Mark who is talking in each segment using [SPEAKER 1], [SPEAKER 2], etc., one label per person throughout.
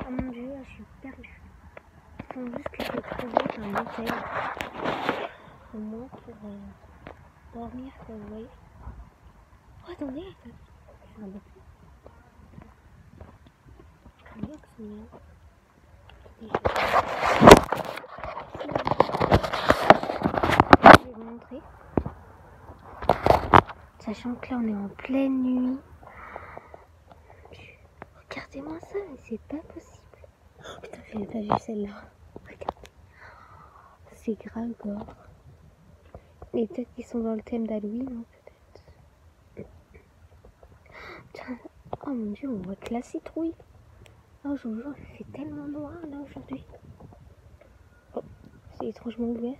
[SPEAKER 1] Oh mon dieu, je suis perdue. Il faut juste que je trouve un hôtel. Au moins pour dormir, quoi, vous voyez. Oh, attendez, attends. Je vais un peu plus. Je crois bien que c'est mieux. Je vais vous montrer. Sachant que là, on est en pleine nuit. Regardez-moi ça, mais c'est pas possible. Oh, putain, j'avais pas vu celle-là. Regardez. C'est grave gore. Et peut-être qu'ils sont dans le thème d'Halloween, hein, peut-être. Putain. Oh mon dieu, on voit que la citrouille. Oh, je vous jure, il fait tellement noir là aujourd'hui. Oh, c'est étrangement ouvert.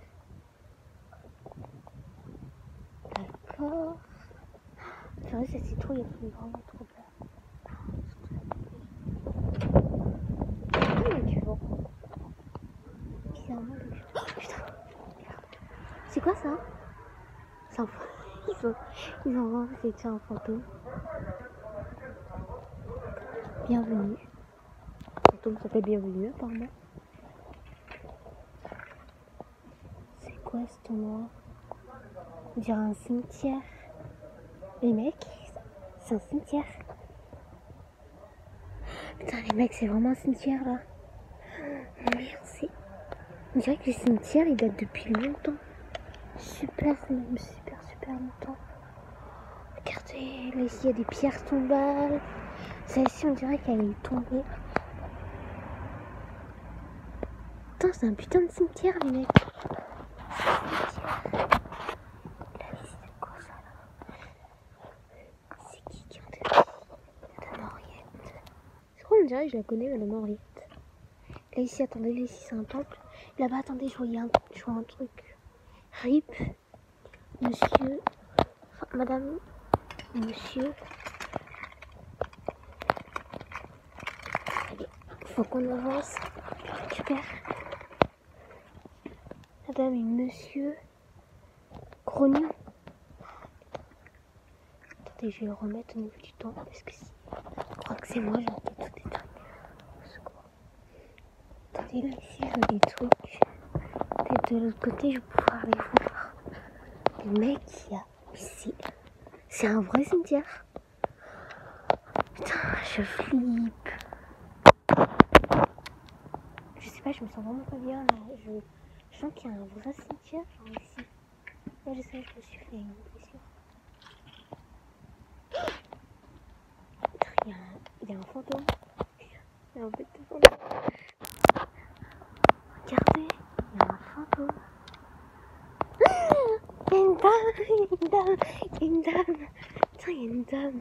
[SPEAKER 1] D'accord. C'est vrai, cette citrouille, elle fait vraiment trop peur. Ah, il y a du vent. Bizarrement, oh putain. C'est quoi ça? Ils ont vraiment fait ça un fantôme. Bienvenue. Le fantôme s'appelle Bienvenue, apparemment. C'est quoi cet endroit? On dirait un cimetière. Les mecs, c'est un cimetière. Putain, les mecs, c'est vraiment un cimetière là. Merde, c'est. On dirait que le cimetière il date depuis longtemps. Super longtemps. Regardez, là ici il y a des pierres tombales. Celle-ci on dirait qu'elle est tombée. Putain, c'est un putain de cimetière les mecs. Là ici c'est quoi ça là? C'est qui ont Madame Henriette. Je crois on dirait que je la connais Madame Henriette. Là ici attendez, là ici c'est un temple. Là-bas attendez, je vois un truc. RIP, monsieur, enfin, madame, monsieur. Allez, faut qu'on avance. Super. Madame et monsieur Grognon. Attendez, je vais le remettre au niveau du temps parce que si. Je crois que c'est moi, j'ai envie tout détruire. Au secours. Attendez, là ici, je vois des trucs. Peut-être de l'autre côté, je vais pouvoir les voir. Le mec, il y a ici. C'est un vrai cimetière. Putain, je flippe. Je sais pas, je me sens vraiment pas bien là. Je sens qu'il y a un vrai cimetière genre ici. Là, je sais, je me suis fait une impression. Il y a un fantôme. Il y a un bête de fantôme. Regardez, il y a un fantôme. Il y a une dame, il y a une dame. Putain, il y a une dame.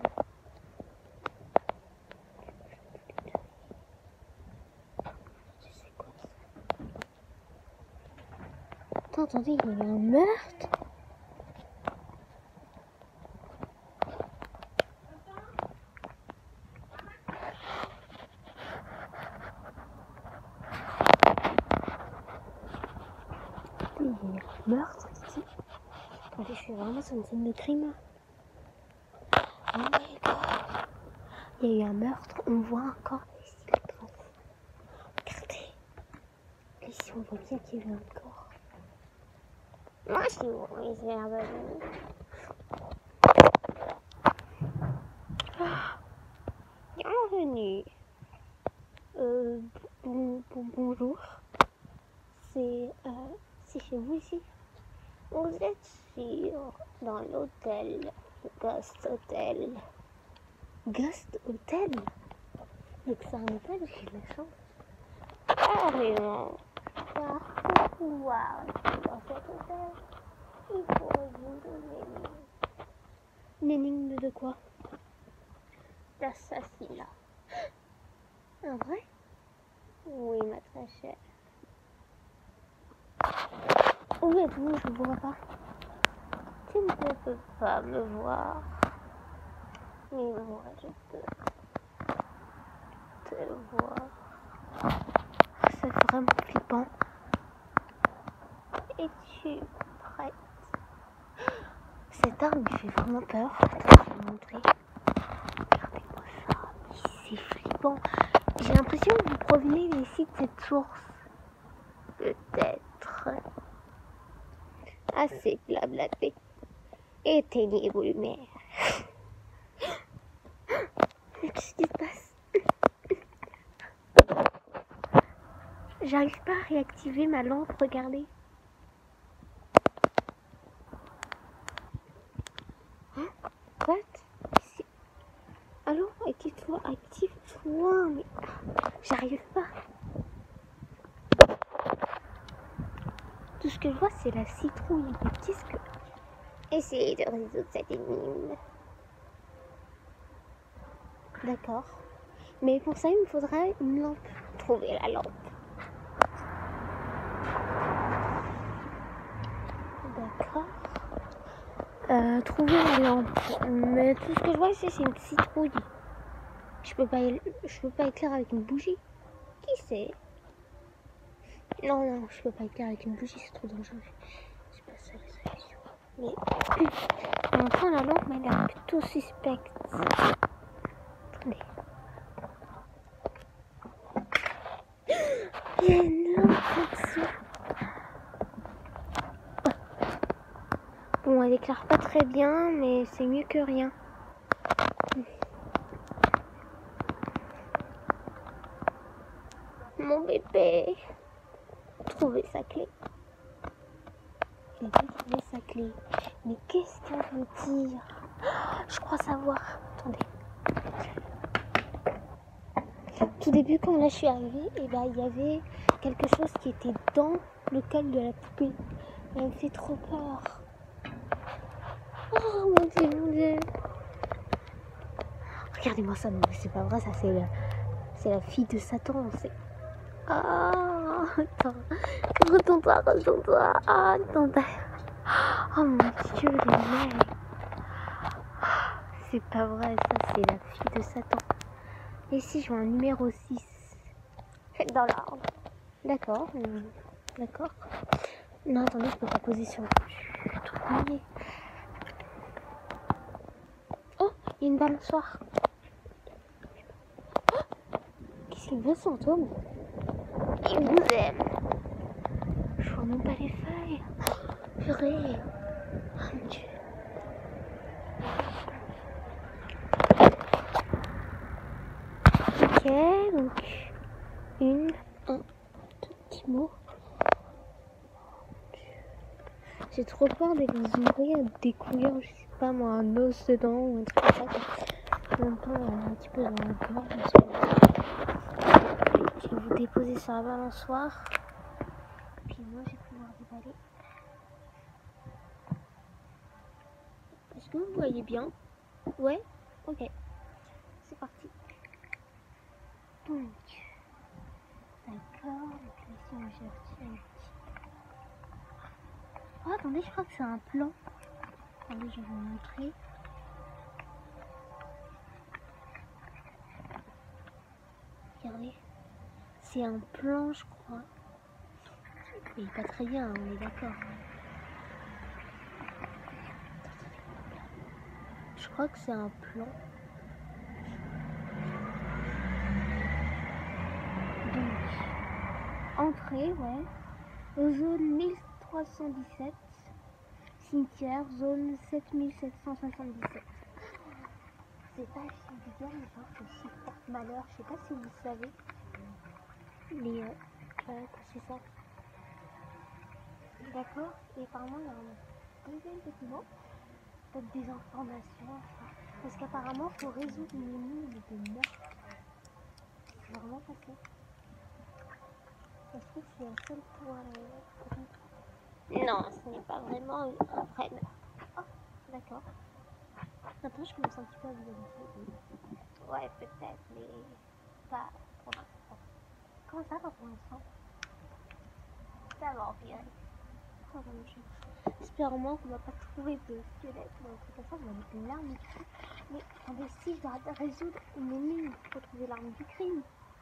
[SPEAKER 1] Attends, attendez, il y a un meurtre. Il y a un meurtre ici. Attendez, je suis vraiment sur une scène de crime. Oh my god. Il y a eu un meurtre, on voit encore ici la trace. Regardez. Ici on voit bien qu'il y a eu un corps. Moi je suis bienvenue. Bienvenue. Bonjour. C'est chez vous ici? Vous êtes dans l'hôtel Ghost Hotel. Ghost Hotel? Donc c'est un hôtel, j'ai de la chance. Carrément. Car pour pouvoir aller dans cet hôtel, il faut vous donner une énigme de quoi? D'assassinat. Un vrai? Oui, ma très chère. Où êtes-vous? Je ne vois pas. Tu ne peux pas me voir. Mais moi, je peux te voir. C'est vraiment flippant. Es-tu prête? Cette arme me fait vraiment peur. Attends, je vais vous montrer. Regardez-moi ça. C'est flippant. J'ai l'impression que vous provenez d'ici de cette source. Peut-être. Assez blablaté. Éteignez vos lumières. Qu'est-ce qui se passe? J'arrive pas à réactiver ma lampe, regardez. Hein? What? Ici. Allô? Active-toi, active-toi. Mais j'arrive pas. Tout ce que je vois, c'est la citrouille. Mais qu'est-ce que... Essayez de résoudre cette énigme. D'accord. Mais pour ça, il me faudra une lampe. Trouvez la lampe. D'accord. Trouver la lampe. Mais tout ce que je vois ici, c'est une citrouille. Je peux pas éclairer avec une bougie. Qui c'est? Non, je peux pas éclairer avec une bougie, c'est trop dangereux. C'est pas ça la solution. Mais enfin, la lampe m'a l'air plutôt suspecte. Attendez. Il y a une lampe là-dessus. Bon, elle éclaire pas très bien, mais c'est mieux que rien. Mon bébé. Trouver sa clé. Il a trouvé sa clé. Mais qu'est-ce qu'elle veut dire? Je crois savoir. Attendez. Tout début, quand là je suis arrivée, et ben, il y avait quelque chose qui était dans le col de la poupée. Et elle me fait trop peur. Oh mon dieu, mon dieu. Regardez-moi ça, non, c'est pas vrai, ça c'est la fille de Satan. C'est... Ah, attends. Retourne-toi. Ah, attends. Oh mon dieu, les mecs. C'est pas vrai, ça c'est la fille de Satan. Et ici, je vois un numéro 6. Dans l'arbre. D'accord. D'accord. Non, attendez, je peux pas poser sur le truc mouillé. Oh, il y a une balançoire. Oh, qu'est-ce qu'il veut, ce fantôme? Il vous aime. Je vois même pas les feuilles. Purée. Oh mon dieu. Ok, donc un, deux petits mots. J'ai trop peur de les ouvrir, de découvrir, je sais pas moi, un os dedans ou un truc comme ça. Un petit peu dans le corps. Je vais vous déposer sur la balançoire. Puis moi, je vais pouvoir déballer. Est-ce que vous voyez bien? Ouais? Ok. C'est parti. Donc, d'accord. Donc là, ici, moi, j'ai retiré un petit. Oh, attendez, je crois que c'est un plan. Attendez, je vais vous montrer. Regardez. C'est un plan, je crois. Il est pas très bien, on est d'accord. Je crois que c'est un plan. Donc, entrée, ouais. Zone 1317. Cimetière, zone 7777. C'est pas Cimetière, mais genre c'est porte-malheur. Je sais pas si vous savez. Mais c'est ça. D'accord. Et apparemment, il y a un deuxième document. Peut-être des informations. Parce qu'apparemment, il faut résoudre une énigme de meurtre. C'est vraiment passé. Est-ce que c'est un seul point Non, ce n'est pas vraiment un vrai meurtre. Oh, d'accord. Maintenant, je commence un petit peu à vous habituer. Ouais, peut-être, mais pas pour l'instant. Comment ça, pas pour l'instant? Ça va empirer. Oh mon dieu. J'espère au moins qu'on va pas trouver de squelette ou un truc comme ça, on va mettre une larme du crime. Mais attendez, si je dois résoudre une énigme pour trouver l'arme du crime.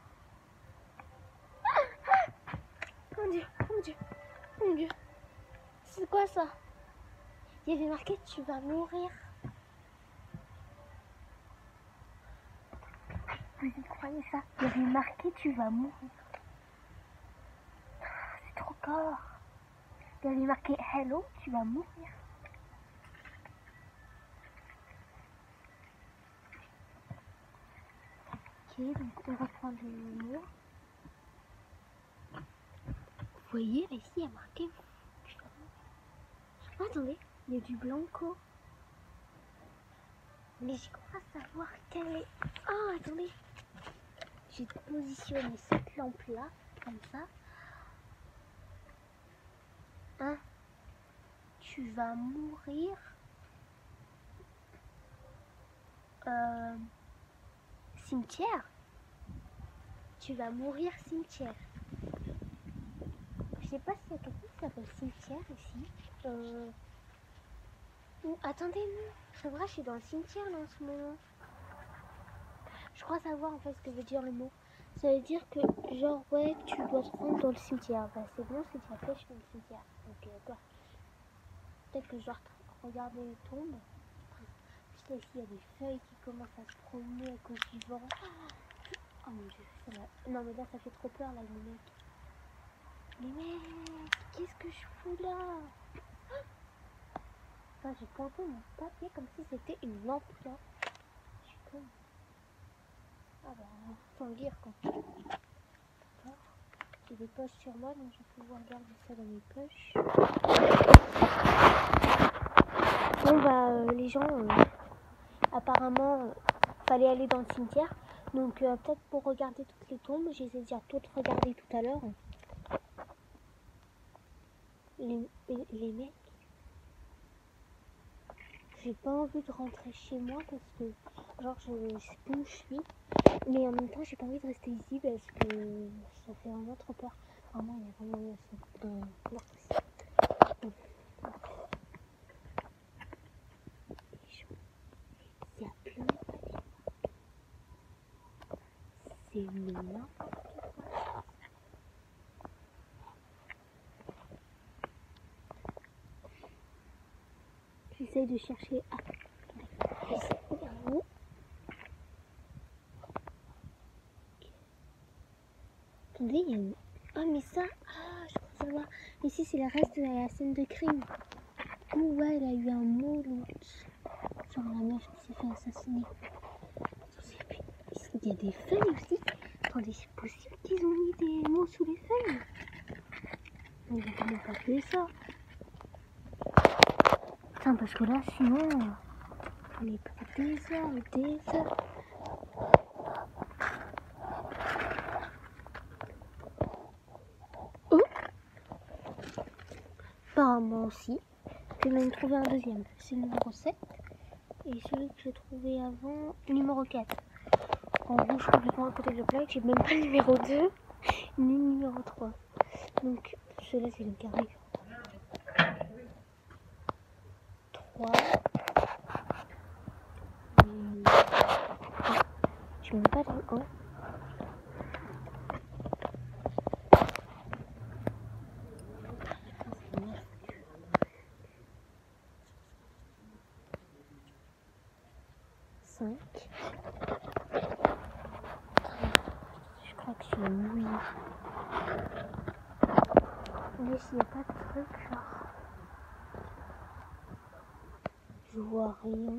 [SPEAKER 1] Mon dieu, mon dieu, mon dieu. C'est quoi ça? Il y avait marqué tu vas mourir. Vous y croyez ça? Il y avait marqué tu vas mourir. C'est trop gore. Il y avait marqué hello, tu vas mourir. Ok, donc on reprend le mot. Vous voyez, là, ici, il y a marqué tu vas mourir. Oh, attendez, il y a du blanco. Mais j'y crois savoir quelle est... Oh, attendez. J'ai positionné cette lampe-là, comme ça. Hein? Tu vas mourir. Cimetière. Tu vas mourir cimetière. Je sais pas s'il y a quelqu'un qui s'appelle cimetière ici. Attendez, non. C'est vrai, je suis dans le cimetière là en ce moment. Je crois savoir en fait ce que veut dire le mot. Ça veut dire que genre ouais, tu dois te rendre dans le cimetière. Bah c'est bon, c'est déjà fait, je suis dans le cimetière. Donc peut-être que je dois regarder les tombes. Juste là ici il y a des feuilles qui commencent à se promener à cause du vent. Oh mon dieu, ça va. Non mais là ça fait trop peur là les mecs. Les mecs, qu'est-ce que je fous là? Enfin, j'ai pointé mon papier comme si c'était une lampe là. Je suis con. Ah bah, faut le lire quoi. D'accord. J'ai des poches sur moi donc je vais pouvoir garder ça dans mes poches. Bon bah, les gens, apparemment, fallait aller dans le cimetière. Donc peut-être pour regarder toutes les tombes, j'ai déjà toutes regardées tout à l'heure. Les mecs, j'ai pas envie de rentrer chez moi parce que genre je sais pas où je suis, mais en même temps j'ai pas envie de rester ici parce que ça fait vraiment trop peur. Vraiment il y a vraiment un meurtre ici. Donc, il y a plein de papiers. C'est n'importe quoi. J'essaye de chercher. Ah, attendez. Attendez, il y a une... Ah mais ça, je crois savoir. Ici c'est le reste de la scène de crime. Où ouais, elle a eu un mot l'autre. Genre la meuf qui s'est fait assassiner. Il y a des feuilles aussi. Attendez, c'est possible qu'ils ont mis des mots sous les feuilles? Mais ils ont quand même pas fait ça. Putain, parce que là, sinon, on est pour des heures et des heures. Oh, apparemment aussi. J'ai même trouvé un deuxième. C'est le numéro 7. Et celui que j'ai trouvé avant, numéro 4. En rouge complètement à côté de la plaque. J'ai même pas le numéro 2 ni le numéro 3. Donc celui-là c'est le carré 3. Je mets pas le 1. Je crois que je suis mouillée. Mais s'il n'y a pas de truc, genre. Je vois rien.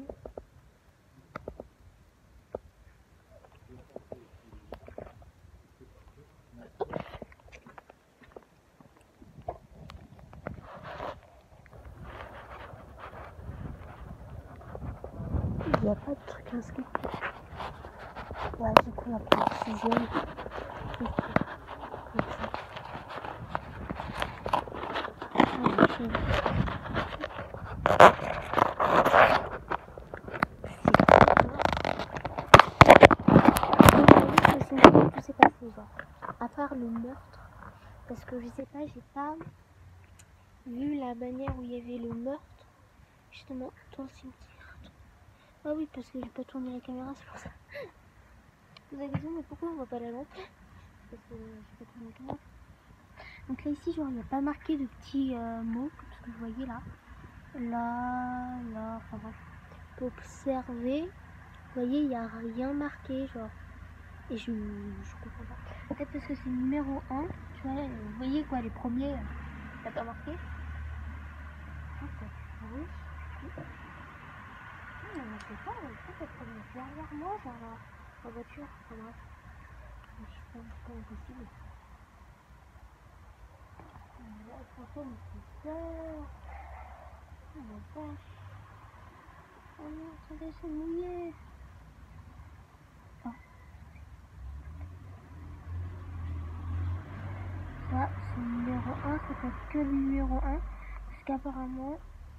[SPEAKER 1] Il n'y a pas de truc inscrit. Ouais, du coup, la précision. À part le meurtre, parce que je sais pas, j'ai pas vu la manière où il y avait le meurtre justement dans le cimetière. Ah oui, parce que j'ai pas tourné la caméra, c'est pour ça. Vous avez dit mais pourquoi on voit pas la lampe? Parce que j'ai pas tourné la caméra. Donc là ici genre il n'y a pas marqué de petits mots comme ce que vous voyez là. Là, enfin bref. On peut observer. Vous voyez, il n'y a rien marqué genre. Et je comprends pas. Peut-être parce que c'est numéro 1, tu vois, vous voyez quoi, les premiers, t'as pas marqué? Oui. Non, mais c'est pas, peut-être les premiers. Derrière moi, genre, la voiture, enfin bref. C'est pas impossible. Franchement, mais c'est peur. Oh la vache. Oh non, attendez, c'est mouillé. Ah. Ça, c'est le numéro 1, ça fait que le numéro 1. Parce qu'apparemment...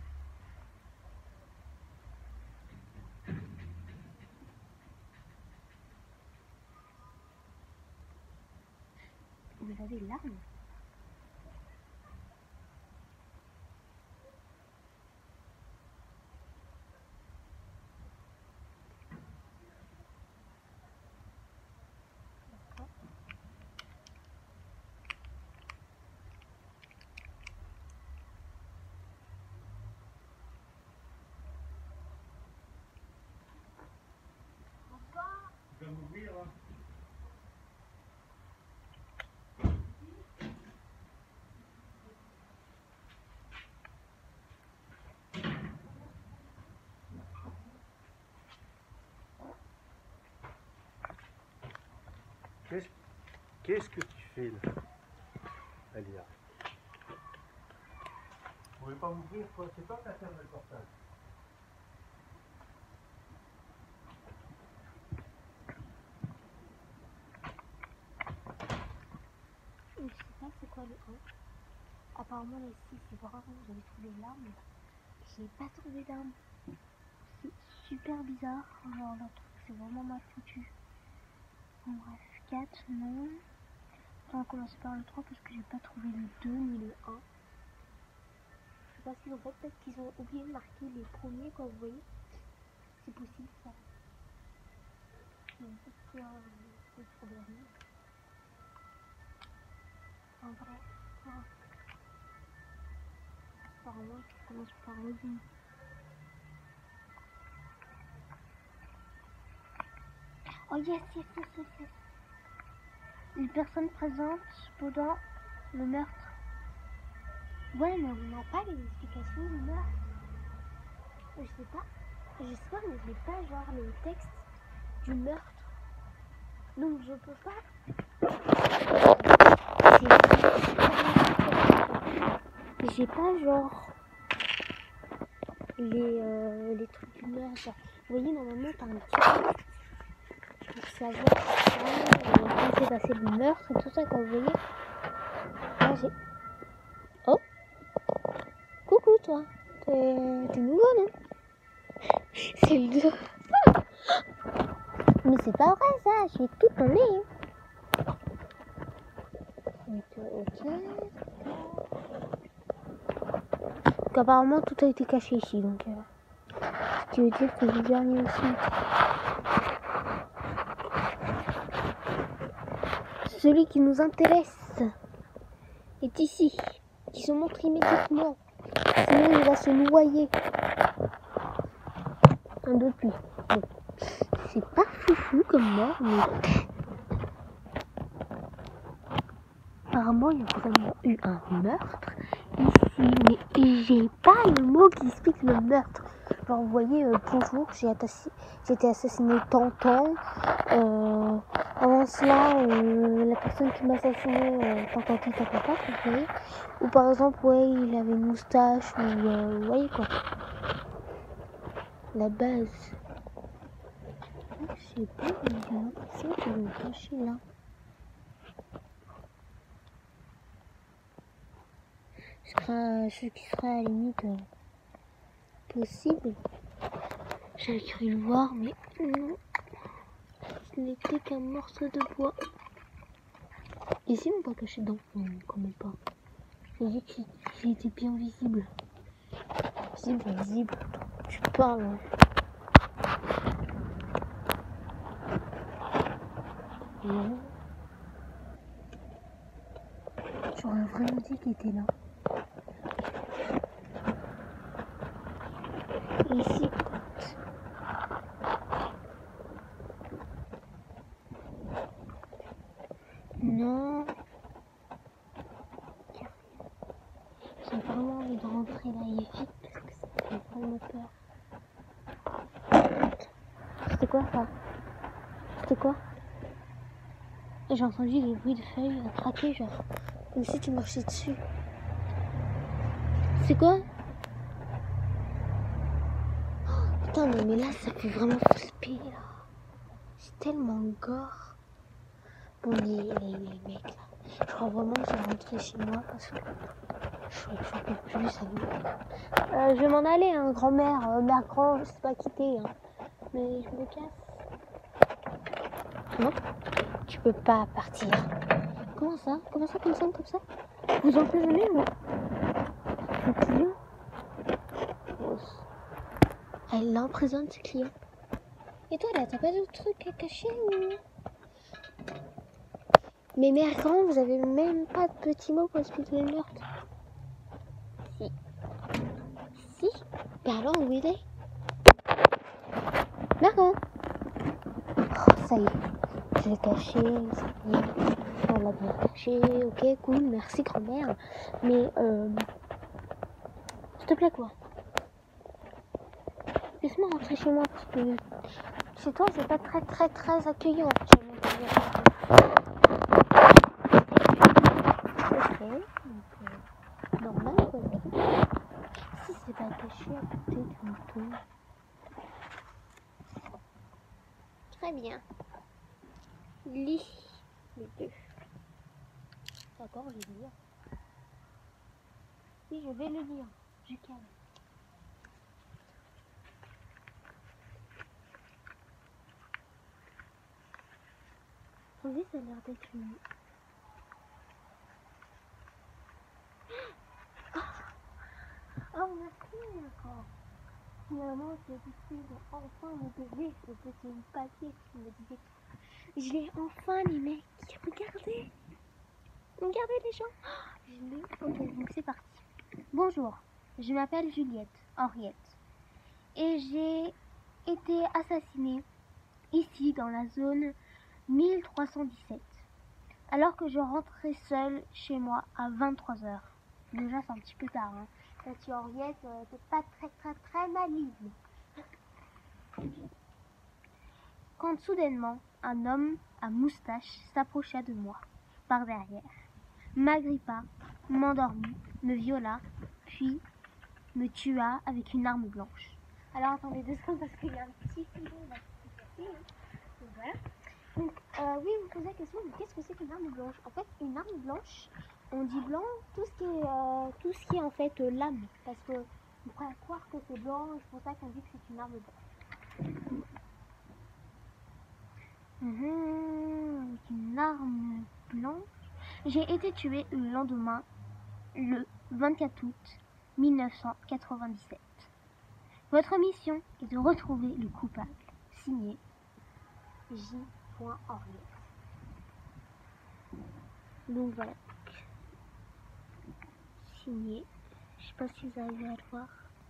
[SPEAKER 1] Vous avez l'arme.
[SPEAKER 2] Tu vas m'ouvrir là? Qu'est-ce que tu fais là, Alia? Vous pouvez pas m'ouvrir quoi? C'est toi qui as fermé le portail.
[SPEAKER 1] Je sais pas c'est quoi le 1. Apparemment ici c'est vraiment j'avais trouvé l'arme. J'ai pas trouvé d'arme. C'est super bizarre. Alors le truc c'est vraiment mal foutu. Bon bref, 4 non. On va commencer par le 3 parce que j'ai pas trouvé le 2 ni le 1. Je sais pas ce qu'ils ont fait, peut-être qu'ils ont oublié de marquer les premiers quand vous voyez. C'est possible ça. C'est trop bien. En vrai, apparemment je commence par le 2. Oh yes, yes, yes, yes, yes. Une personne présente pendant le meurtre. Ouais, mais on n'a pas les explications du meurtre. Je sais pas. J'espère, mais je n'ai pas genre les textes du meurtre. Donc je peux pas. J'ai pas genre les trucs du meurtre. Vous voyez, normalement t'as un petit truc pour savoir quand s'est passé le meurtre et tout ça, quand vous voyez. Là j'ai. Oh, coucou toi. T'es nouveau, non? C'est le 2. Mais c'est pas vrai ça, je suis toute en nez. Ok. Donc apparemment tout a été caché ici, donc ce qui veut dire que le dernier aussi. Celui qui nous intéresse est ici, qui se montre immédiatement, sinon il va se noyer. Un de plus. Bon. C'est pas foufou comme mort, mais apparemment il y a vraiment eu un meurtre ici, mais j'ai pas le mot qui explique le meurtre. Genre vous voyez, bonjour, j'ai été assassiné tant. Avant cela, la personne qui m'a assassiné, tant, vous voyez. Ou par exemple, ouais, il avait une moustache, ou vous voyez quoi. La base. Je sais pas, mais j'ai l'impression qu'ils l'ont caché là. Ce qui sera à la limite possible. J'avais cru le voir, mais non. Ce n'était qu'un morceau de bois. Ici, on pas caché dedans. Non, quand même pas. J'ai dit qu'il était bien visible. Visible. Tu parles. Non. J'aurais vraiment dit qu'il était là. Et ici, Non. J'ai vraiment envie de rentrer là et vite parce que ça fait vraiment peur. C'était quoi ça? C'était quoi? Et j'ai entendu des bruits de feuilles craquer, genre comme si tu marchais dessus. C'est quoi? Oh, putain, mais là ça fait vraiment flipper là. C'est tellement gore. Bon, les mecs là, je crois vraiment que je vais rentrer chez moi parce que je peux plus, ça me... je vais m'en aller, hein, grand-mère, mère grand, je sais pas quitter, hein. Mais je me casse. Non, tu peux pas partir. Comment ça? Comment ça, comme ça? Vous emprisonnez ou? Le client? Oh. Elle l'emprisonne, ce client. Et toi là, t'as pas d'autres trucs à cacher ou? Mais mère grand, vous avez même pas de petits mots pour expliquer le meurtre? Si. Si? Ben alors, où il est? Mère grand. Oh, ça y est. Je l'ai caché, ça y est. On l'a bien caché, ok, cool, merci grand-mère. Mais, s'il te plaît, quoi. Laisse-moi rentrer chez moi parce que chez toi, c'est pas très accueillant. Ok, donc, normal, quoi. Si c'est pas caché à côté du mouton. Très bien. Lis les deux. D'accord, je vais lire. Oui, je vais le lire. Je calme. Oui, ça a l'air d'être une... Oh, merci encore. Finalement, j'ai décidé de enfin me lever. C'était une papier qui me disait... Je l'ai enfin, les mecs. Regardez. Regardez les gens. Je l'ai. Ok, donc c'est parti. Bonjour, je m'appelle Henriette. Et j'ai été assassinée ici dans la zone 1317. Alors que je rentrais seule chez moi à 23h. Déjà, c'est un petit peu tard. Hein. Cette Henriette, t'es pas très maligne. Quand soudainement, un homme à moustache s'approcha de moi, par derrière, m'agrippa, m'endormit, me viola, puis me tua avec une arme blanche. Alors attendez 2 secondes parce qu'il y a un petit filon là qui s'est cassé. Hein. Donc voilà. Donc oui, vous posez la question, mais qu'est-ce que c'est qu'une arme blanche? En fait, une arme blanche, on dit blanc tout ce qui est en fait lame, parce que on pourrait croire que c'est blanc, et c'est pour ça qu'on dit que c'est une arme blanche. Avec une arme blanche. J'ai été tuée le lendemain, le 24 août 1997. Votre mission est de retrouver le coupable. Signé J. Henriette. Donc voilà. Signé. Je sais pas si vous arrivez à le voir.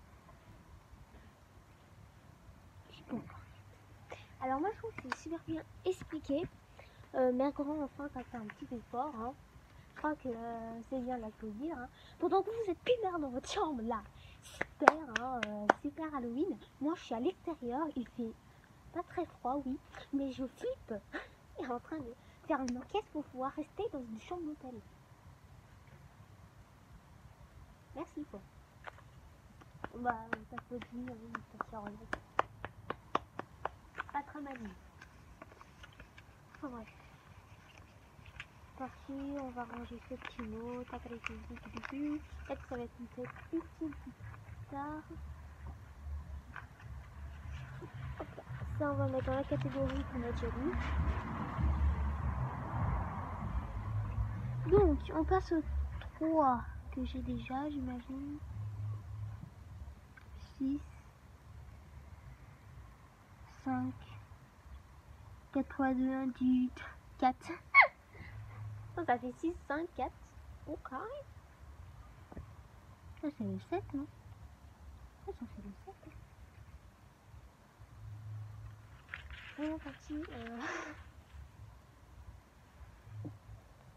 [SPEAKER 1] Bon. Alors moi je trouve que c'est super bien expliqué. Mère grand enfin ça fait un petit effort. Hein. Je crois que c'est bien d'applaudir. Hein. Pendant que vous êtes peinard dans votre chambre là. Super, hein, super Halloween. Moi je suis à l'extérieur, il fait pas très froid, oui, mais je flippe. Et en train de faire une enquête pour pouvoir rester dans une chambre d'hôtel. Merci quoi. Bah on t'applaudit, on t'applaudit. Pas très mal. Enfin bref. Parti, on va ranger ce petit mot, taper les petits. Peut-être que ça va être une tête utile plus tard. Hop là. Ça on va mettre dans la catégorie qu'on a déjà lu. Donc on passe au 3 que j'ai déjà, j'imagine. 6, 5, 4, 3, 2, 1, 18, 4. Ça fait 6, 5, 4. Ok. Ça c'est le 7, non? Ça c'est le 7. Bon, parti.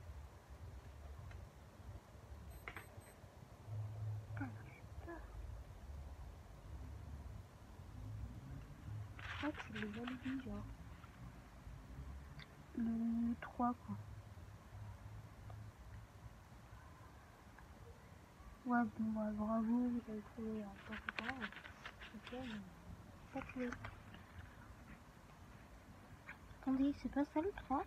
[SPEAKER 1] crois que c'est le Halloween, genre. Le 3, quoi. Ouais, bon, bah, bravo, vous avez trouvé en tant que temps. Ok, mais pas trouvé. Attendez, c'est pas ça le 3?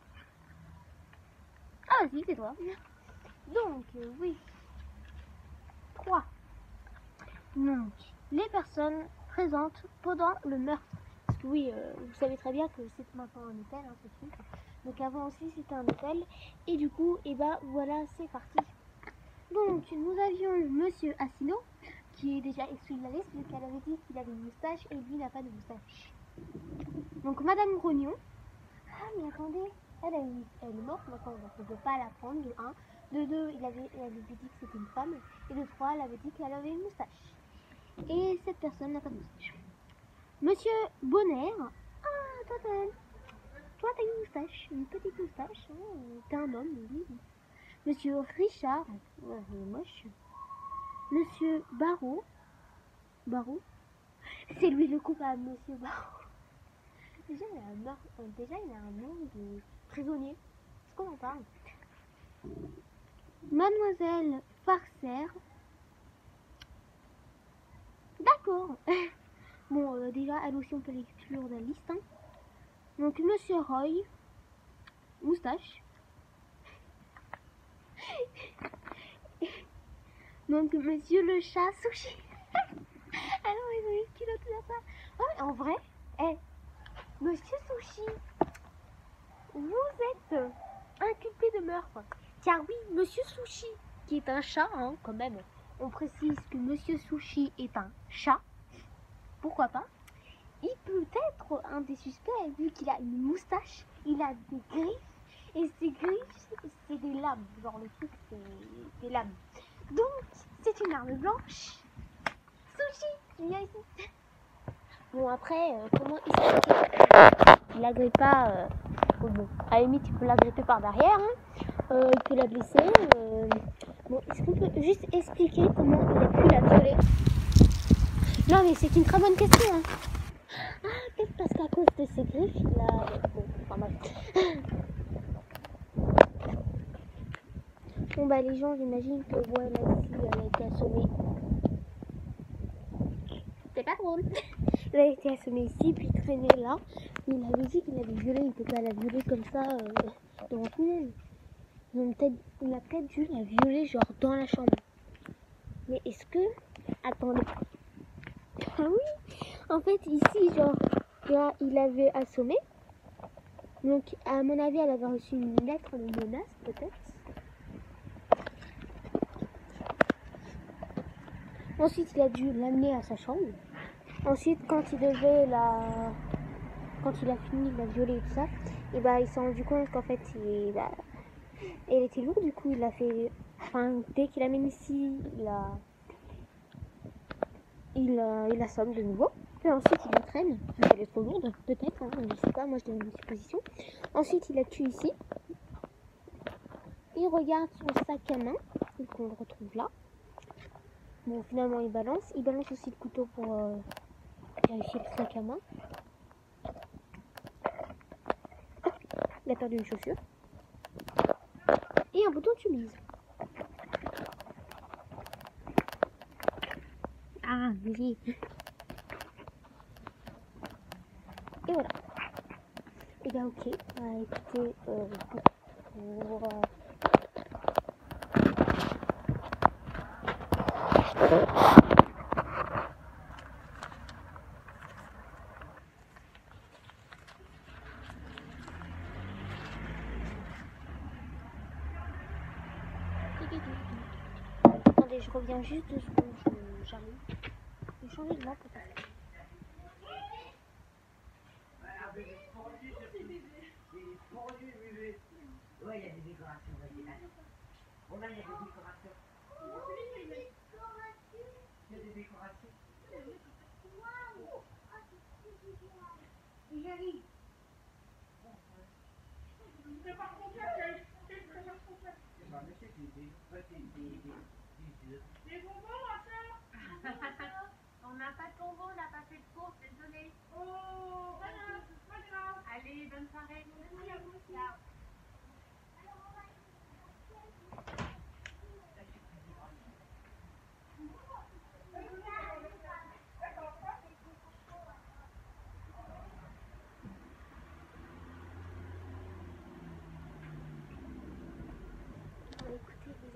[SPEAKER 1] Ah, si, c'est toi. Donc, oui. 3. Donc, les personnes présentes pendant le meurtre. Parce que oui, vous savez très bien que c'est maintenant un hôtel, hein, ce truc. Donc avant aussi c'était un hôtel. Et du coup, et bah voilà, c'est parti. Donc, nous avions Monsieur Assino, qui est déjà exclu de la liste, vu qu'elle avait dit qu'il avait une moustache, et lui n'a pas de moustache. Donc, Madame Grognon. Ah, mais attendez, elle est morte maintenant, donc on ne peut pas la prendre, de 1. De 2, elle avait dit que c'était une femme. Et de 3, elle avait dit qu'elle avait une moustache. Et cette personne n'a pas de moustache. Monsieur Bonner. Ah, toi t'as une moustache, une petite moustache. Oh, t'es un homme, oui. Monsieur Richard. Ouais, il est moche. Monsieur Barreau. Barreau. C'est lui le coupable, Monsieur Barreau. Déjà, il a un nom de prisonnier. Est-ce qu'on en parle? Mademoiselle Farcère. D'accord. Bon, déjà, elle aussi, on peut l'exclure de la liste. Hein. Donc, Monsieur Roy. Moustache. Donc, Monsieur le chat sushi. Ah non, ils ont une culotte là ça. Oh, mais en vrai, Monsieur Sushi, vous êtes inculpé de meurtre. Car oui, Monsieur Sushi, qui est un chat, hein, quand même. On précise que Monsieur Sushi est un chat. Pourquoi pas? Il peut être un des suspects, vu qu'il a une moustache, il a des griffes, et ces griffes, c'est des lames. Genre, le truc, c'est des lames. Donc, c'est une arme blanche. Sushi, viens ici. Bon, après, comment il l'agrippe pas bon, à la limite, il peut l'agripper par derrière. Hein. Il peut la blesser. Bon, est-ce qu'on peut juste expliquer comment il a pu la violer? Non, mais c'est une très bonne question. Hein. Ah, peut-être parce qu'à cause de ses griffes, il a... Bon, enfin bref. Bon, bah, les gens, j'imagine que, ouais, là, ici, elle a été assommée. C'est pas drôle. Elle a été assommée ici, puis traînée là. Il avait dit qu'il l'avait violée, il ne peut pas la violer comme ça devant tout le monde. Il a peut-être dû la violer, genre, dans la chambre. Mais est-ce que... Attendez. Ah oui. En fait, ici, genre, là, il avait assommé. Donc, à mon avis, elle avait reçu une lettre de menace, peut-être. Ensuite, il a dû l'amener à sa chambre. Ensuite, quand il a fini de la violer et tout ça, et bah, il s'est rendu compte qu'en fait, elle était lourde. Du coup, il a fait... Enfin, dès qu'il l'amène ici, il assomme de nouveau. Puis ensuite, il la traîne, parce qu'elle est trop lourde, peut-être, hein, je sais pas, moi je donne une supposition. Ensuite, il la tue ici. Il regarde son sac à main, qu'on le retrouve là. Bon, finalement, il balance aussi le couteau pour vérifier le sac à main. Il a perdu une chaussure. Et un bouton de chemise. Ah, oui. Et voilà. Et bien, ok. Écoutez, attendez, je reviens juste 2 secondes, j'arrive. Je vais changer de lampe peut-être.
[SPEAKER 3] Ouais, il y a des décorations végétales. Bon, là, il y a des décorations. Il y a des décorations. J'arrive. C'est pas complet, c'est très complet. C'est pas mais c'est des bonbons, ma soeur. On n'a pas de bonbons, on n'a pas fait de course, désolé. Oh.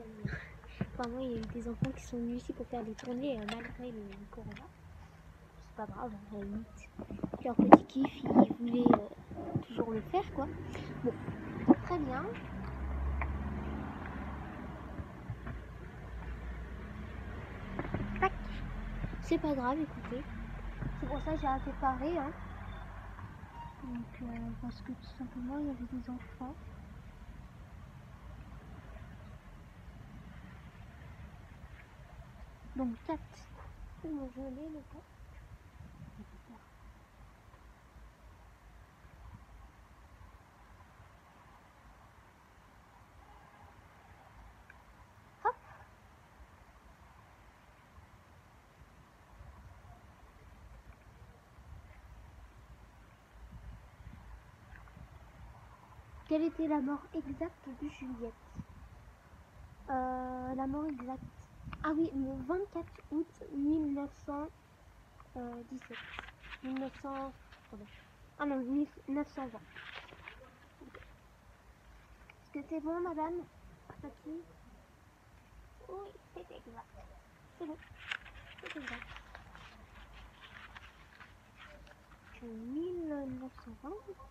[SPEAKER 1] Apparemment, il y a eu des enfants qui sont venus ici pour faire des tournées malgré le corona. C'est pas grave, à la limite. Leur petit kiff, ils voulaient toujours le faire, quoi. Bon, très bien. Tac. C'est pas grave, écoutez. C'est pour ça que j'ai arrêté de parler, hein. Donc, parce que tout simplement, il y avait des enfants. Donc 4. Ils m'ont gelé le temps. Hop. Quelle était la mort exacte de Juliette? La mort exacte. Ah oui, le 24 août 1917. 1900... pardon. Ah non, 1920. Est-ce que c'est bon, madame? Papier? Oui, c'est exact. C'est bon. C'est exact. 1920.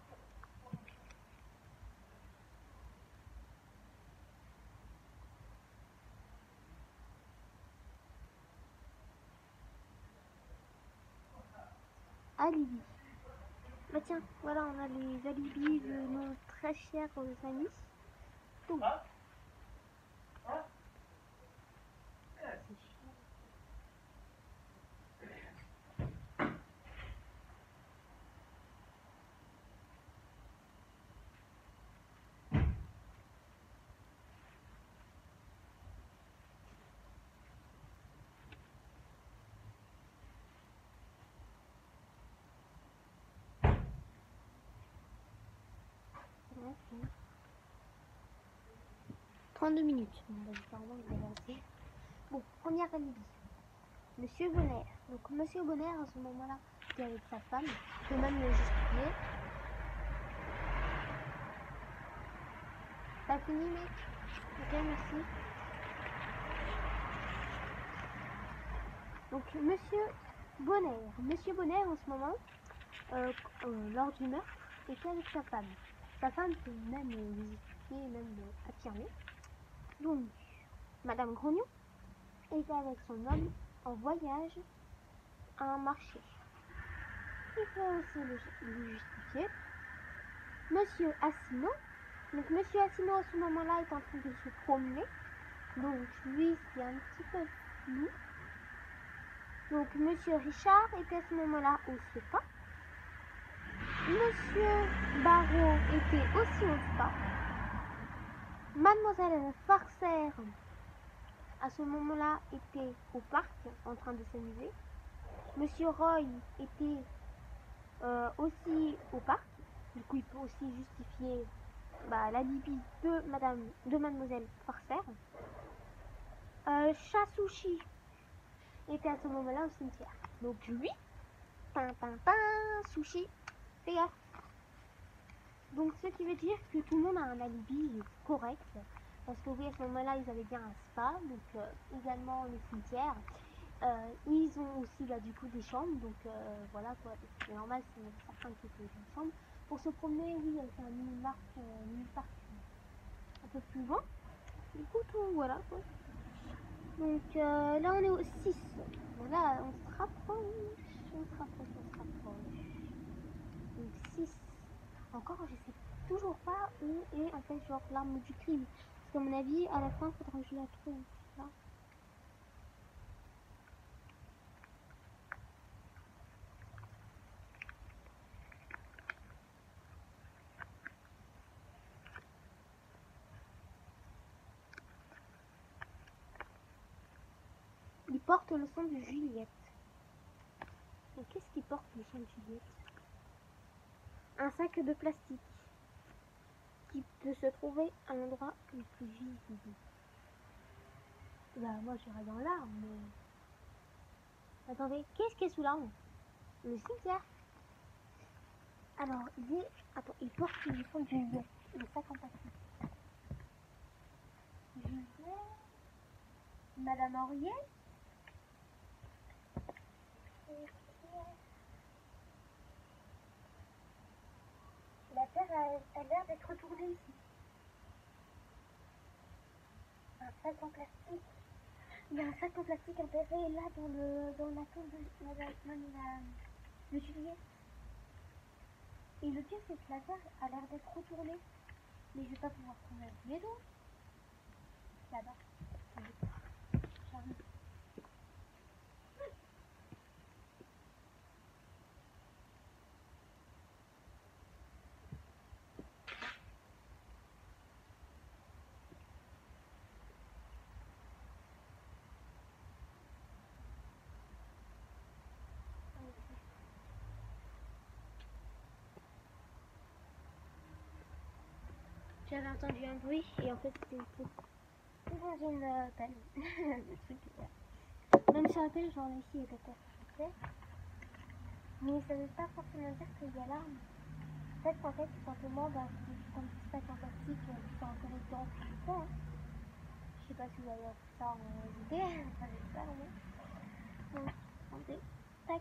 [SPEAKER 1] Alibi. Bah tiens, voilà, on a les alibis de nos très chers amis. Donc, c'est chiant. Ouais. 32 minutes. Bon, bah, apparemment, il va avancer. Bon, première alibi. Monsieur Bonner. Donc, Monsieur Bonner, à ce moment-là, était avec sa femme. Je peux même le justifier. T'as fini, mec? Ok, merci. Donc, Monsieur Bonner, en ce moment, lors du meurtre, était avec sa femme. Sa femme peut même justifier, même affirmer. Donc, Madame Grognon était avec son homme en voyage à un marché. Il peut aussi le justifier. Monsieur Assino. Donc, Monsieur Assino, à ce moment-là, est en train de se promener. Donc, lui, c'est un petit peu flou. Donc, Monsieur Richard était à ce moment-là au spa. Monsieur Barrault était aussi au spa. Mademoiselle Farcère, à ce moment-là, était au parc en train de s'amuser. Monsieur Roy était aussi au parc. Du coup, il peut aussi justifier l'alibi de Mademoiselle Farcère. Chasushi était à ce moment-là au cimetière. Donc lui, sushi, fais gaffe. Donc ce qui veut dire que tout le monde a un alibi correct. Parce que oui, à ce moment-là, ils avaient bien un spa, donc également le cimetière. Ils ont aussi du coup des chambres, donc voilà quoi. C'est normal, c'est certains qui étaient une chambre. Pour se promener, oui, c'est un mini-parc un peu plus loin. Du coup, tout, voilà quoi. Donc là, on est au 6. Bon, là, on se rapproche. Donc 6. Encore, je sais toujours pas où est en fait genre l'arme du crime. Parce qu'à mon avis, à la fin, il faudra que je la trouve. Là. Il porte le sang de Juliette. Et qu'est-ce qui porte le sang de Juliette? Un sac de plastique qui peut se trouver à l'endroit le plus visible. Bah moi j'irai dans l'arbre, mais... Attendez, qu'est-ce qui est sous l'arbre? Le cimetière. Alors, il porte le sang de Juliette. Le sac en plastique. Juliette... Madame Henriette. La terre a l'air d'être retournée ici. Un sac en plastique. Il y a un sac en plastique enterré là dans la tombe de de Juliette. Et le pire, c'est que la terre a l'air d'être retournée. Mais je vais pas pouvoir trouver un billet d'eau. Là-bas. J'arrive. J'avais entendu un bruit et en fait c'était dans une pelle. Le truc même sur la pelle, genre ici et peut-être. Mais ça veut pas forcément dire qu'il y a l'arme. Peut-être qu'en fait, tout simplement, bah, c'est un petit sac en plastique qui sont enterrés dedans depuis longtemps. Hein. Je sais pas si vous avez appris ça en vidéo, enfin j'espère au moins. Donc, attendez, tac.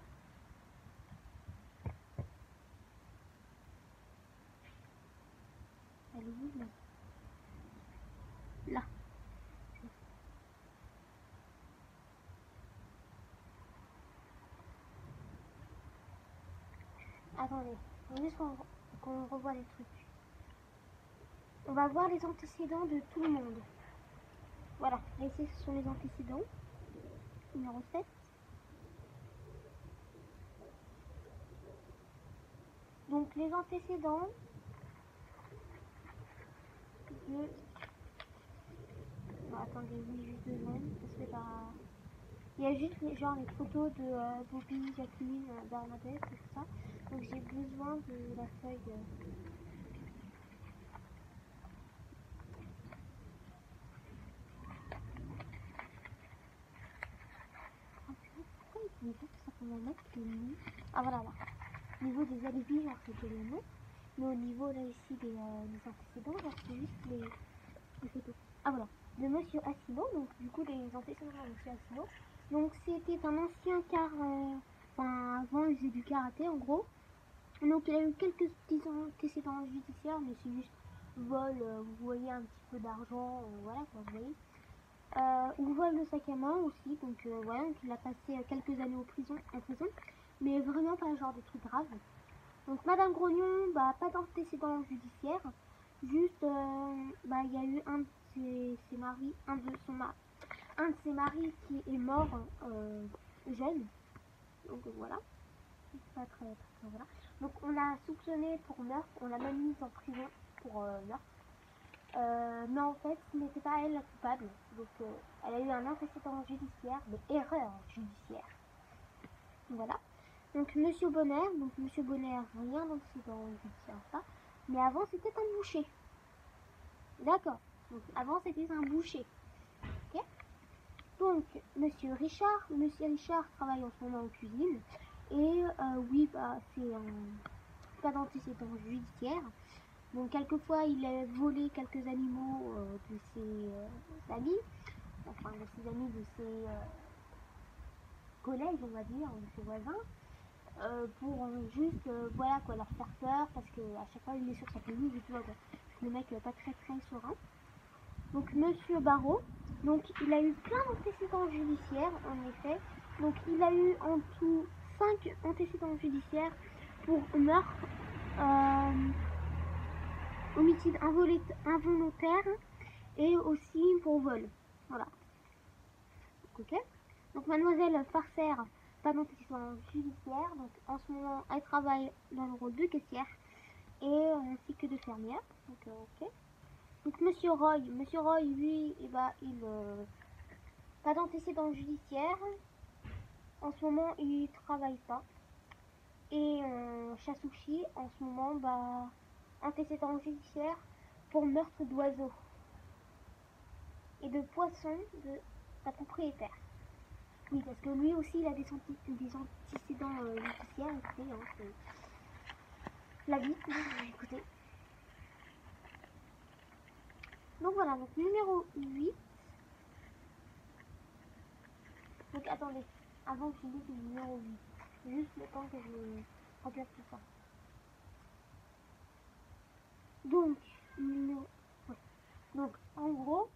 [SPEAKER 1] Elle est où là? Là. Attendez, faut juste qu'on revoie les trucs. On va voir les antécédents de tout le monde. Voilà, là ici ce sont les antécédents. Numéro 7. Donc les antécédents de... Non, attendez, oui, juste 2 secondes, parce que là... Il y a juste genre les photos de Bobby, Jacqueline, Bernadette et tout ça. Donc j'ai besoin de la feuille... Pourquoi ils pouvaient pas tout simplement mettre le nom? Ah voilà, là. Au niveau des alibis, genre c'était le nom. Mais au niveau là ici des antécédents, genre c'est juste les photos. Ah voilà, de Monsieur Assino, donc du coup les antécédents de Monsieur Assino. Donc c'était un ancien enfin avant il faisait du karaté en gros. Donc il a eu quelques petits antécédents judiciaires, mais c'est juste vol, vous voyez un petit peu d'argent, voilà quoi, vous voyez. Ou vol de sac à main aussi, donc voilà, donc il a passé quelques années en prison, mais vraiment pas genre des trucs graves. Donc Madame Grognon, bah pas d'antécédents judiciaires, juste bah il y a eu un de ses maris, un de ses maris qui est mort jeune, donc voilà, pas très voilà. Donc on l'a soupçonné pour meurtre, on l'a même mise en prison pour meurtre. Mais en fait, ce n'était pas elle la coupable. Donc, elle a eu un antécédent judiciaire, mais erreur judiciaire. Voilà. Donc, Monsieur Bonner, rien d'antécédent judiciaire, ça. Mais avant, c'était un boucher. D'accord. Donc, avant, c'était un boucher. Ok. Donc, Monsieur Richard travaille en ce moment en cuisine. Et oui, bah, c'est pas d'antécédent judiciaire. Donc quelquefois il a volé quelques animaux de ses amis, enfin de ses amis, de ses collègues on va dire, de ses voisins, pour juste voilà quoi, leur faire peur parce que à chaque fois il est sur sa pelouse et tout quoi. Le mec pas très serein. Donc Monsieur Barreau, donc il a eu plein d'antécédents judiciaires en effet. Donc il a eu en tout 5 antécédents judiciaires pour meurtre, homicide involontaire et aussi pour vol. Voilà. Ok. Donc Mademoiselle Farcer, pas d'antécédent judiciaire. Donc en ce moment, elle travaille dans le rôle de caissière et ainsi que de fermière. Donc ok. Donc Monsieur Roy, lui, et bah il pas d'antécédent judiciaire. En ce moment, il travaille pas. Et Chasushi, en ce moment, bah antécédent judiciaire pour meurtre d'oiseaux et de poissons de sa propriétaire. Oui, parce que lui aussi il a des antécédents judiciaires, écoutez, hein, c'est la vie, écoutez. Donc voilà, donc numéro 8. Donc attendez, avant que je dise le numéro 8, juste le temps que je remplace tout ça. Donc, numéro... ouais. Donc en gros,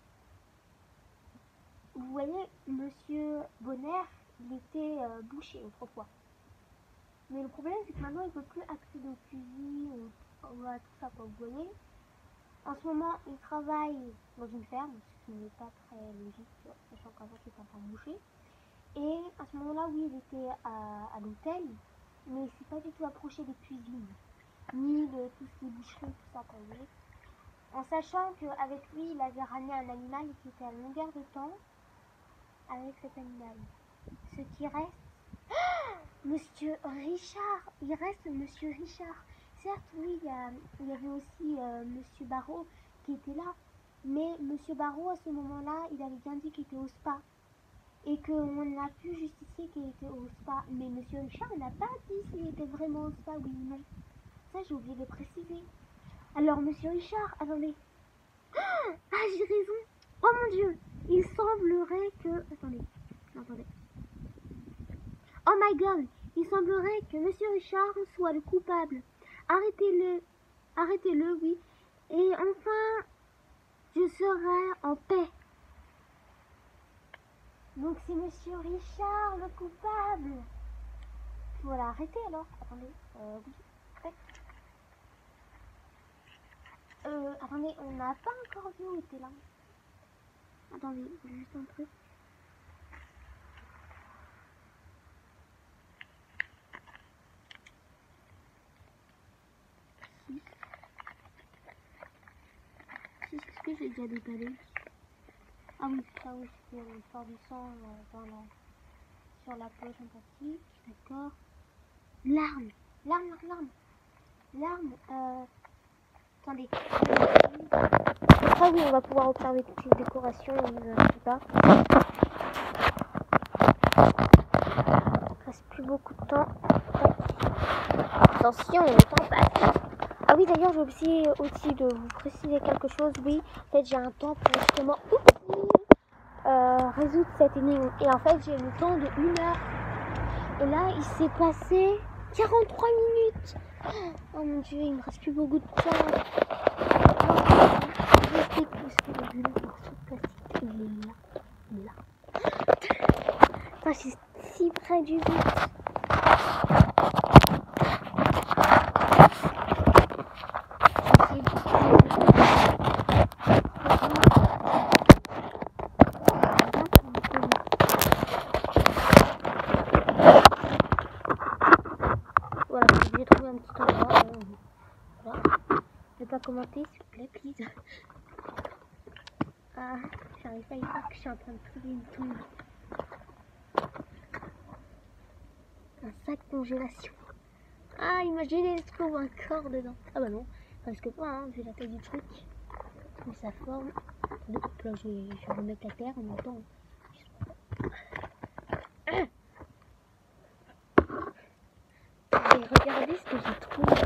[SPEAKER 1] vous voyez, Monsieur Bonner, il était boucher autrefois. Mais le problème, c'est que maintenant, il ne peut plus accéder aux cuisines, à tout ça, quoi, vous voyez. En ce moment, il travaille dans une ferme, ce qui n'est pas très logique, sachant qu'avant, c'était un boucher. Et à ce moment-là, oui, il était à l'hôtel, mais il s'est pas du tout approché des cuisines, ni de tout ce qui est boucherie, tout ça, quoi, vous voyez. En sachant qu'avec lui, il avait ramené un animal qui était à longueur de temps avec cet animal. Ce qui reste... Monsieur Richard, il reste Monsieur Richard. Certes, oui, il y avait aussi Monsieur Barreau qui était là, mais Monsieur Barreau, à ce moment-là, il avait bien dit qu'il était au spa et qu'on a pu justifier qu'il était au spa. Mais Monsieur Richard n'a pas dit s'il était vraiment au spa, oui ou non. Ça, j'ai oublié de préciser. Alors, Monsieur Richard, attendez. Ah, j'ai raison. Oh mon Dieu, il semblerait que... Attendez. Oh my god, il semblerait que Monsieur Richard soit le coupable. Arrêtez-le, oui. Et enfin, je serai en paix. Donc c'est Monsieur Richard le coupable. Faut l'arrêter alors. Attendez, oui. Attendez, on n'a pas encore vu où était là. Attendez, juste un truc. Est-ce que j'ai déjà déballé? Ah oui, ça oui, c'était l'histoire du sang sur la poche en plastique, d'accord. L'arme. Attendez. Après oui, on va pouvoir observer toutes ces décorations, ne vous inquiétez pas. Il reste plus beaucoup de temps. Attention, le temps passe. Ah oui, d'ailleurs, j'ai oublié aussi de vous préciser quelque chose. Oui, en fait, j'ai un temps pour justement résoudre cette énigme. Et en fait, j'ai le temps de 1 heure. Et là, il s'est passé 43 minutes. Oh mon Dieu, il me reste plus beaucoup de temps. Je sais plus ce que le morceau de plastique. Il est là. Enfin, je suis si près du but. Voilà, j'ai trouvé un petit endroit. Voilà. Ne pas commenter, s'il vous plaît, please. Ah, j'arrive pas à y croire que je suis en train de trouver une tombe. Un sac congélation. Ah, imaginez, je trouve un corps dedans. Ah bah non, parce que pas, hein, vu la taille du truc. Mais sa forme. Donc là, je vais remettre la terre en même temps. Et regardez ce que j'ai trouvé.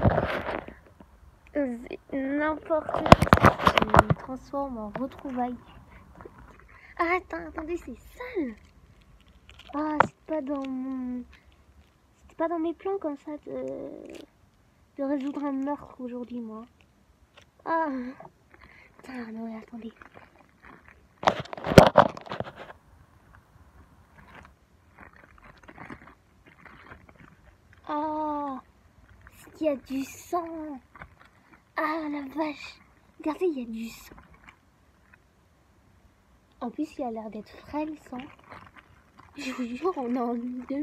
[SPEAKER 1] N'importe quoi. Je me transforme en retrouvailles. Ah, attendez, c'est sale. Ah, c'était pas dans mes plans comme ça de résoudre un meurtre aujourd'hui, moi. Ah, putain, non, mais attendez. Ah, il y a du sang. Ah, la vache. Regardez, il y a du sang. En plus, il a l'air d'être frais, le sang. Je vous jure, on est en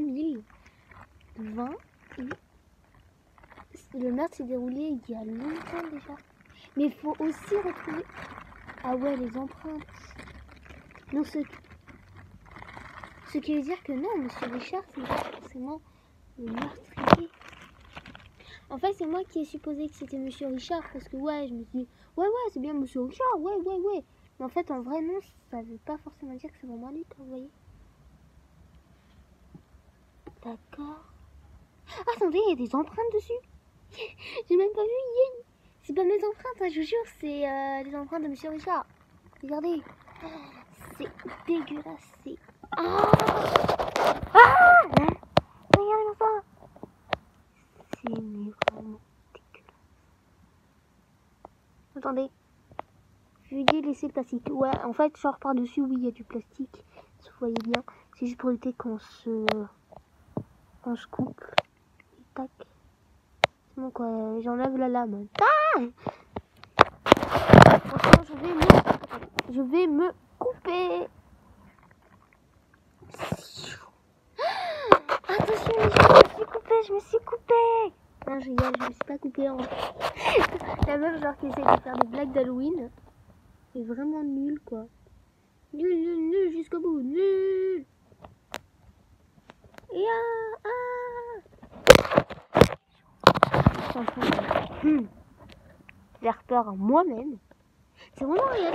[SPEAKER 1] 2020 et le meurtre s'est déroulé il y a longtemps déjà. Mais il faut aussi retrouver... Ah ouais, les empreintes. Donc ce qui veut dire que non, Monsieur Richard, c'est pas forcément le meurtrier. En fait, c'est moi qui ai supposé que c'était Monsieur Richard, parce que ouais, je me suis dit, ouais, c'est bien Monsieur Richard, ouais. Mais en fait, en vrai, non, ça veut pas forcément dire que c'est vraiment lui, vous voyez. D'accord. Ah, attendez, il y a des empreintes dessus. J'ai même pas vu, c'est pas mes empreintes, hein, je vous jure, c'est les empreintes de Monsieur Richard. Regardez, c'est dégueulasse, c'est Ah, ah, regardez ça. C'est mais vraiment dégueulasse. Attendez. Je lui dis laisser le plastique. Ouais, en fait, genre par-dessus, oui, il y a du plastique. Si vous voyez bien. C'est juste pour éviter qu'on se coupe. Et tac. C'est bon quoi, j'enlève la lame. Ah, franchement, je vais me couper. Attention, je me suis coupée. Non, je me suis pas coupée en la meuf genre qui essaie de faire des blagues d'Halloween. C'est vraiment nul quoi. Nul jusqu'au bout. Nul. J'ai peur à moi-même. C'est vraiment rien.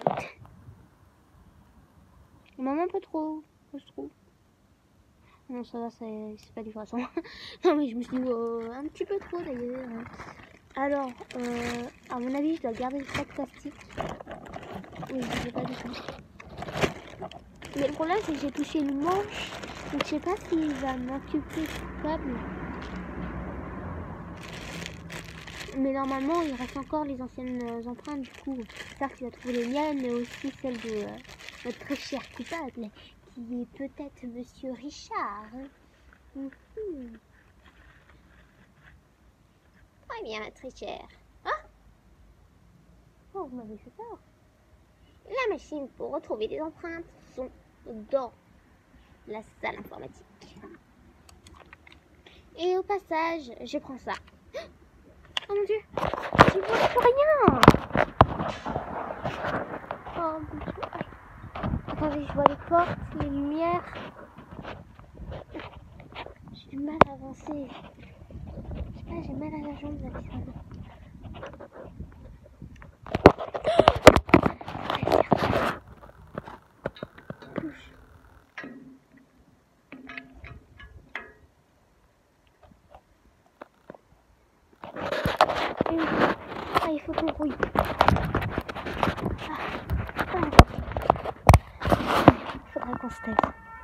[SPEAKER 1] Maman pas trop, je trouve. Non, ça va, c'est pas du façon. Non, mais je me suis dit un petit peu trop d'ailleurs. Alors, à mon avis, je dois garder le sac plastique. Oui, je sais pas du tout. Mais le problème, c'est que j'ai touché le manche. Donc, je sais pas s'il va m'occuper coupable. Mais normalement, il reste encore les anciennes empreintes. Du coup, j'espère qu'il va trouver les miennes, mais aussi celles de notre très cher coupable, qui est peut-être Monsieur Richard. Très bien, très cher. Ah, oh, vous m'avez fait peur. La machine pour retrouver les empreintes sont dans la salle informatique. Et au passage, je prends ça. Oh mon dieu, j'y vois plus rien. Oh mon dieu. Attendez, je vois les portes, les lumières. J'ai du mal à avancer. Je sais pas, j'ai mal à la jambe là. Ah, il faut qu'on rouille. Il faudrait qu'on se taise.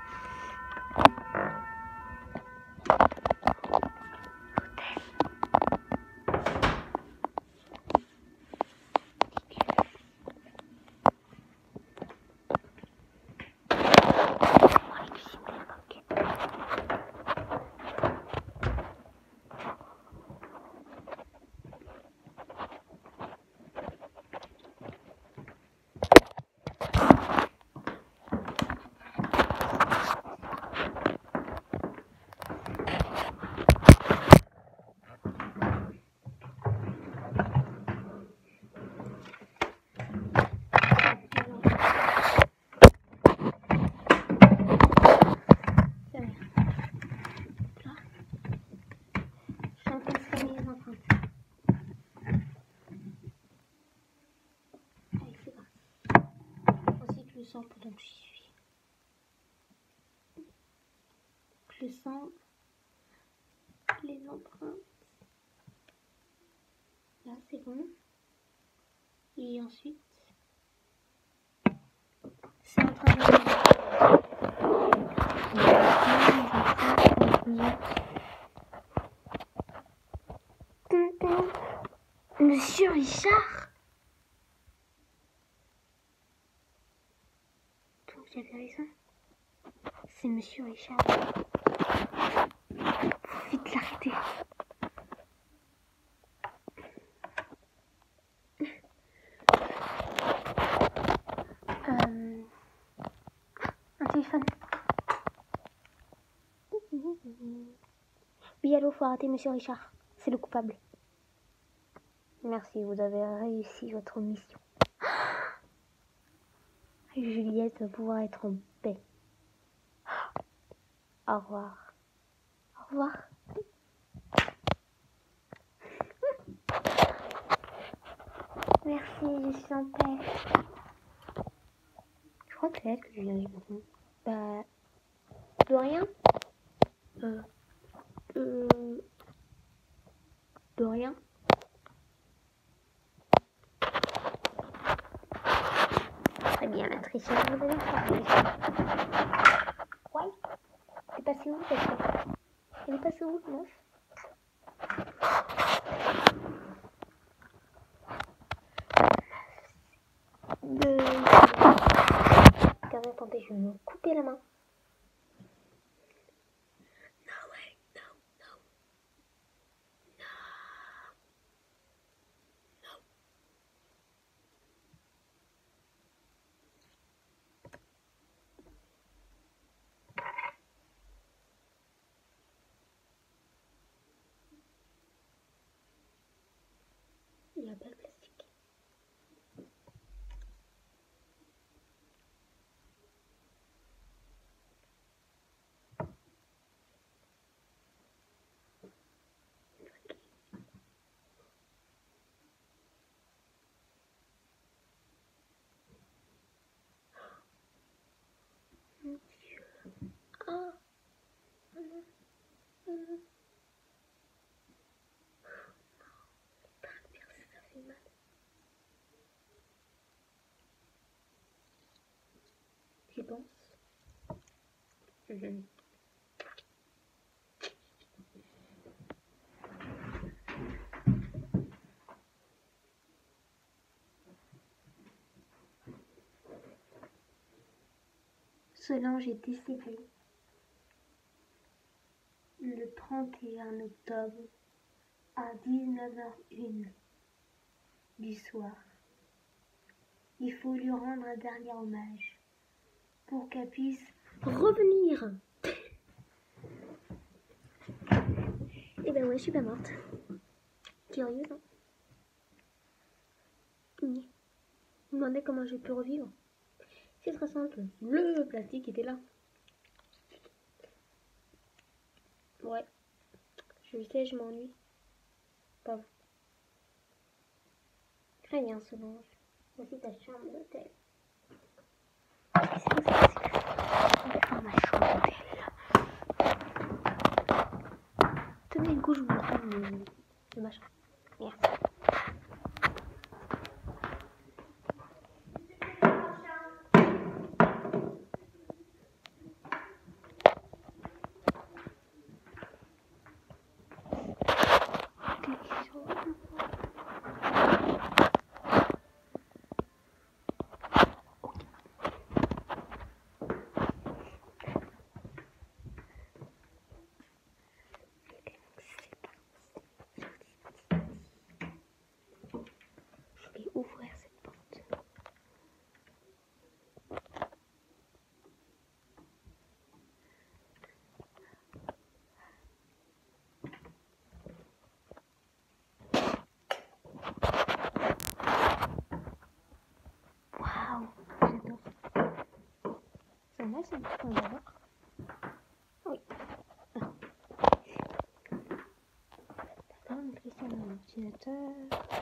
[SPEAKER 1] Pendant que j'y suis. Je sens les empreintes. Là, c'est bon. Et ensuite, c'est en train de... Monsieur Richard. J'ai vérifié ça. C'est Monsieur Richard. Faut vite l'arrêter. Un téléphone. Oui, allô, faut arrêter Monsieur Richard. C'est le coupable. Merci, vous avez réussi votre mission. Juliette va pouvoir être en paix. Au revoir. Au revoir. Merci, je suis en paix. Je crois que c'est elle que je viens de maintenant. Bah... De rien. De rien. Très bien, la tricherie, vous allez faire. passée où cette fois? Elle est passée où, meuf? Car attendez, je vais me couper la main. No way, no, no. Il n'y a pas de plastique. Mon Dieu. Ah. Oh non. Oh non. Ça fait mal. Tu penses? Solange est décédée le 31 octobre à 19h01 du soir. Il faut lui rendre un dernier hommage pour qu'elle puisse revenir. Et ben ouais, je suis pas morte. Curieuse, hein? Vous me demandez comment j'ai pu revivre? C'est très simple. Le plastique était là. Ouais. Je sais, je m'ennuie. Pas vous. Très bien, Solange. Voici ta chambre d'hôtel. C'est ma chambre d'hôtel. Tenez le coup, je vous montre le machin. Merci. Je vais ouvrir cette porte. Waouh, j'adore. Ça va, c'est un petit peu en bas. Oui. Ah. D'accord, donc là c'est mon ordinateur.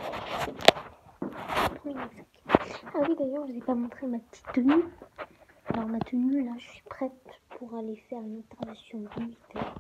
[SPEAKER 1] Premier sac. Ah oui, d'ailleurs, je vous ai pas montré ma petite tenue. Alors ma tenue, là, je suis prête pour aller faire une intervention militaire.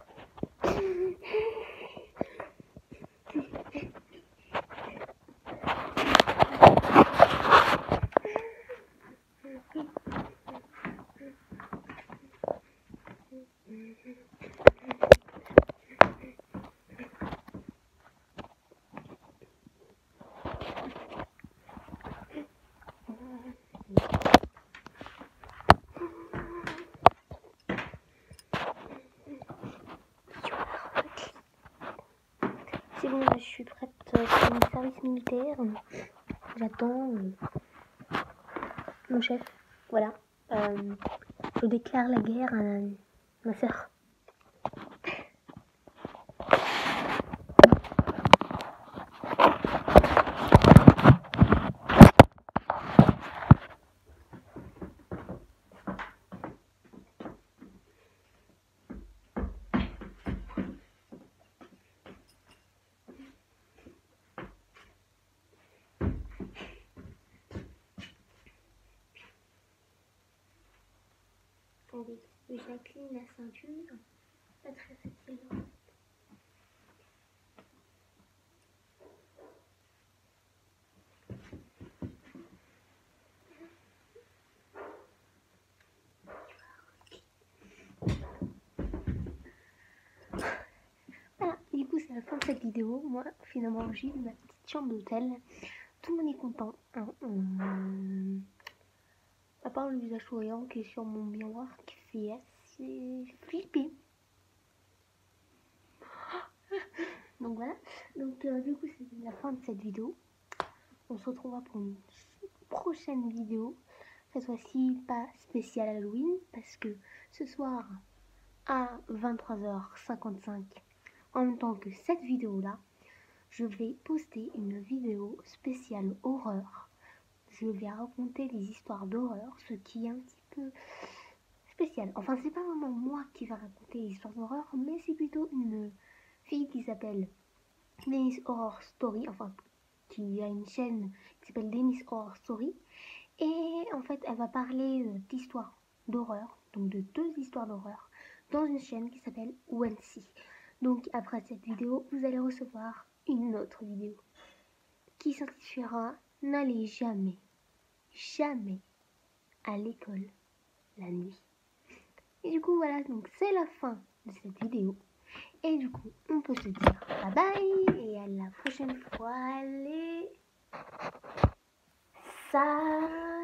[SPEAKER 1] C'est bon, là, je suis prête pour mon service militaire. J'attends mon chef. Voilà. Je déclare la guerre à ma soeur. Attendez, j'incline la ceinture. Pas très facile. cette vidéo, moi, finalement, j'ai eu ma petite chambre d'hôtel. Tout le monde est content. Hein. À part le visage souriant qui est sur mon miroir qui fait assez flipper. Donc voilà. Donc du coup, c'est la fin de cette vidéo. On se retrouvera pour une prochaine vidéo. Cette fois-ci, pas spéciale Halloween. Parce que ce soir, à 23h55, en même temps que cette vidéo-là, je vais poster une vidéo spéciale horreur. Je vais raconter des histoires d'horreur, ce qui est un petit peu spécial. Enfin, c'est pas vraiment moi qui va raconter les histoires d'horreur, mais c'est plutôt une fille qui s'appelle Dennis Horror Story, enfin, qui a une chaîne qui s'appelle Dennis Horror Story. Et en fait, elle va parler d'histoires d'horreur, donc de 2 histoires d'horreur, dans une chaîne qui s'appelle Wency. Donc après cette vidéo, vous allez recevoir une autre vidéo qui s'intitulera « N'allez jamais, jamais à l'école la nuit ». Et du coup, voilà, donc c'est la fin de cette vidéo. Et du coup, on peut se dire bye bye et à la prochaine fois. Allez, ça.